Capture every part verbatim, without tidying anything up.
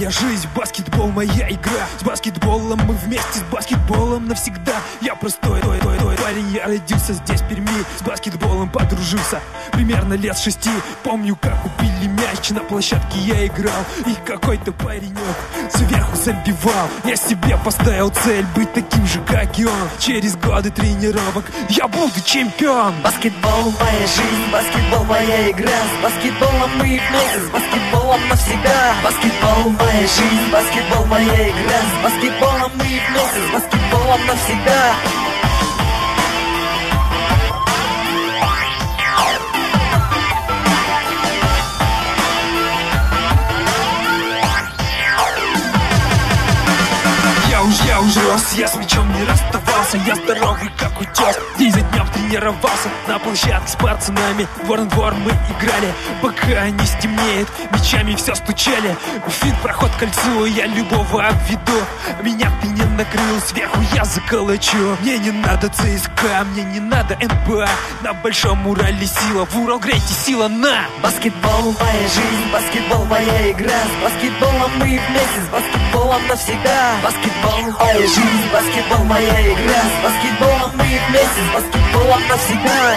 моя жизнь, баскетбол моя игра. С баскетболом мы вместе, с баскетболом навсегда. Я простой той, той, той парень, я родился здесь, в Перми. С баскетболом подружился примерно лет с шести. Помню, как убили мяч, на площадке я играл, и какой-то паренек сверху забивал. Я себе поставил цель быть таким же, как и он. Через годы тренировок я буду чемпион. Баскетбол моя жизнь, баскетбол моя игра. С баскетболом мы вместе, с баскетболом навсегда. Баскетбол моя жизнь, баскетбол моя игра. С баскетболом мы вместе, с баскетболом навсегда. Я уже рос, я с мячом не расставался. Я здоровый, как утес, день за днем тренировался. На площадке с пацанами двор на двор мы играли, пока не стемнеет, мячами все стучали. Финт, проход к кольцу, я любого обведу. Меня ты не накрыл, сверху я заколочу. Мне не надо ЦСКА, мне не надо эн бэ а. На Большом Урале сила, в Уралгрейте сила на. Баскетбол моя жизнь, баскетбол моя игра. С баскетболом мы вместе, с баскетболом навсегда. Баскетбол моя жизнь, баскетбол моя игра. С баскетболом мы вместе, с баскетболом навсегда.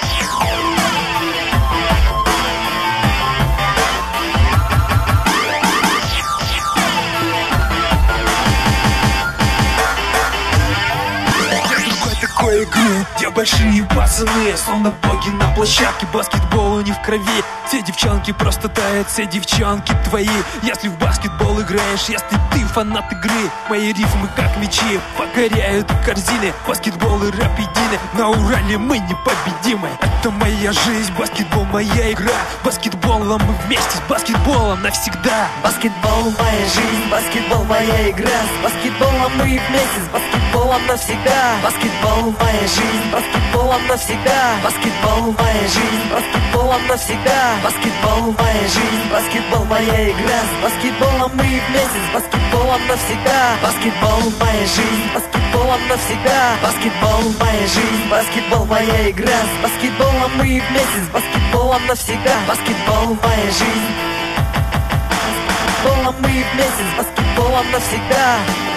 Игры, где большие пацаны, словно боги на площадке. Баскетболу не в крови, все девчонки просто тают, все девчонки твои. Если в баскетбол играешь, если ты фанат игры, мои рифмы как мечи покоряют корзины. Баскетбол и рэп едины, на Урале мы непобедимы. Это моя жизнь, баскетбол моя игра. Баскетболом мы вместе, с баскетболом навсегда. Баскетбол моя жизнь, баскетбол моя игра. С баскетболом мы вместе, с баскетболом навсегда. Баскетбол моя жизнь, баскетболом навсегда. Баскетбол моя жизнь, баскетболом навсегда. Баскетбол моя жизнь, баскетбол моя игра. С баскетболом мы вместе, с баскетболом навсегда. Баскетбол моя жизнь, баскетболом навсегда. Баскетбол моя жизнь, баскетбол моя игра. С баскетболом мы вместе, с баскетболом навсегда. Баскетбол моя жизнь, баскетболом мы вместе, с баскетболом навсегда.